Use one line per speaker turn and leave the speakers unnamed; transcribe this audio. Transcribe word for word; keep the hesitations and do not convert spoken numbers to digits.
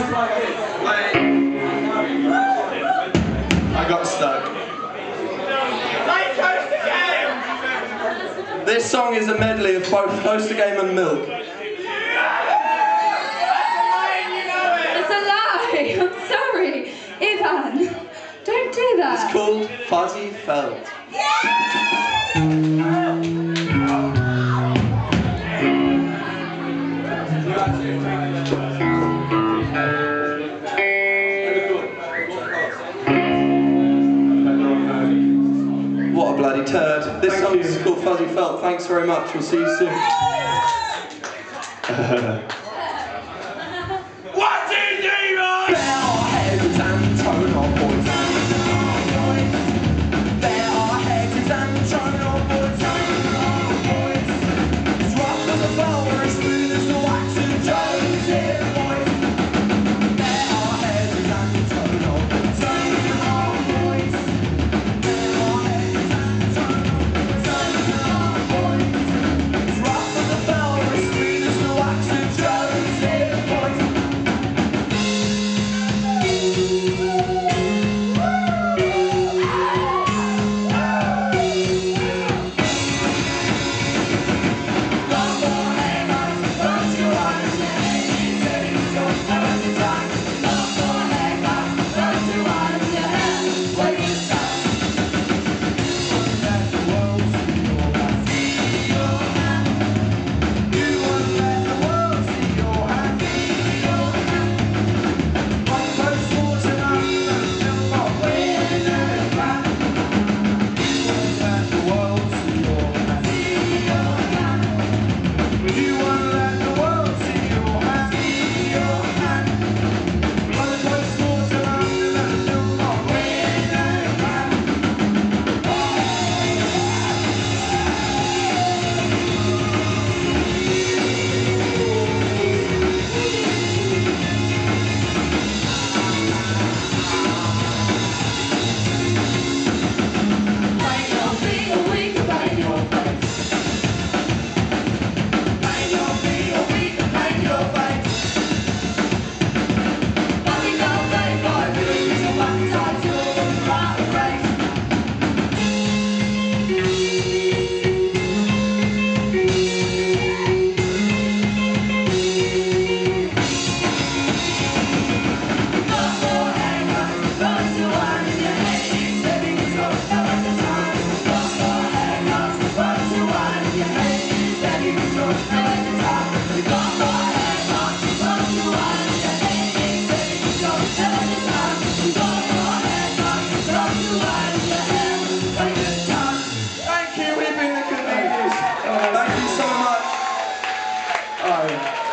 I got stuck. This song is a medley of both Coaster Game and Milk.
It's a lie! I'm sorry. Ivan, don't do that.
It's called Fuzzy Felt. What a bloody turd. This song is called Fuzzy Felt. Thanks very much. We'll see you soon.
What do you do, man?
There are heads and tonal boys. There are heads and tonal boys. It's rough as a flower, as smooth as the wax of Joe's here, boys. There are heads and tonal boys. Tonal boys. There are heads and tonal boys. It's rough as a flower, as smooth as the wax of Joe's here, boys. Thank you, we've been the Kabeedies. Thank you so much. Oh.